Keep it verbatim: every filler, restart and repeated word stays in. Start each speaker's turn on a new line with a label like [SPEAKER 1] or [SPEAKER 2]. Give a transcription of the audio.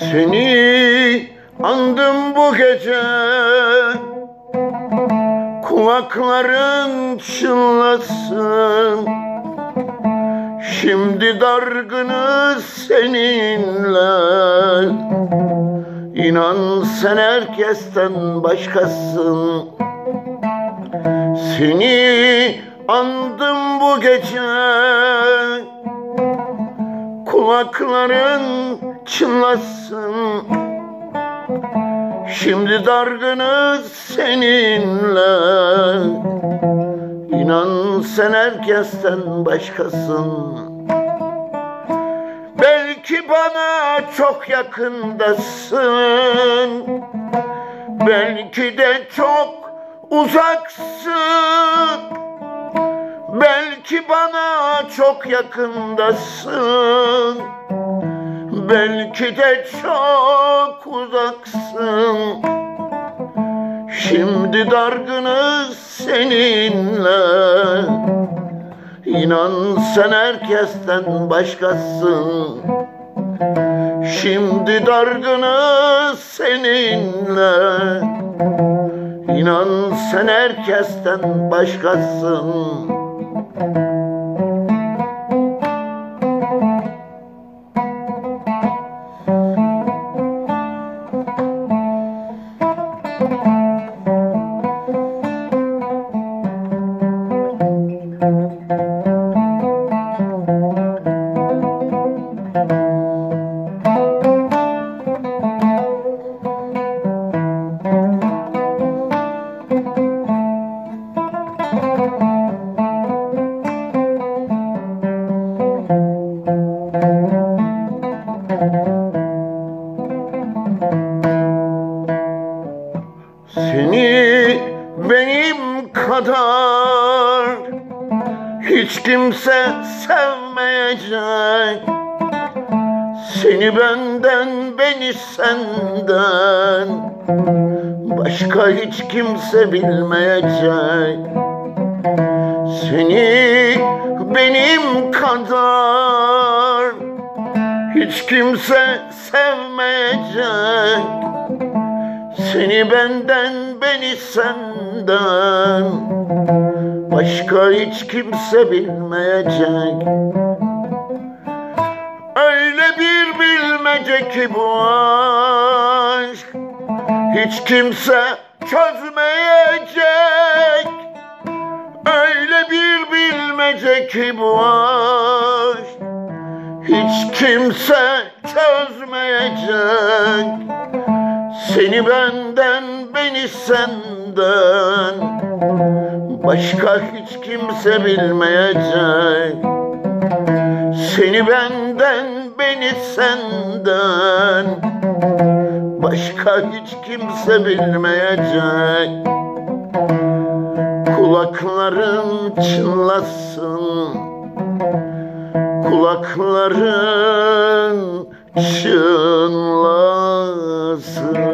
[SPEAKER 1] Seni andım bu gece, kulakların çınlasın. Şimdi dargınız seninle, İnan sen herkesten başkasın. Seni andım bu gece, kulakların çınlasın. Şimdi dargınız seninle, İnan sen herkesten başkasın. Belki bana çok yakındasın, belki de çok uzaksın. Belki bana çok yakındasın, belki de çok uzaksın. Şimdi dargınız seninle, İnan sen herkesten başkasın. Şimdi dargınız seninle, İnan sen herkesten başkasın. Seni benim kadar hiç kimse sevmeyecek. Seni benden, beni senden başka hiç kimse bilmeyecek. Seni benim kadar hiç kimse sevmeyecek. Seni benden, beni senden başka hiç kimse bilmeyecek. Öyle bir bilmece ki bu aşk hiç kimse çözmeyecek. Öyle bir bilmece ki bu aşk hiç kimse çözmeyecek. Seni benden, beni senden başka hiç kimse bilmeyecek. Seni benden, beni senden başka hiç kimse bilmeyecek. Kulakların çınlasın, kulakların çınlasın.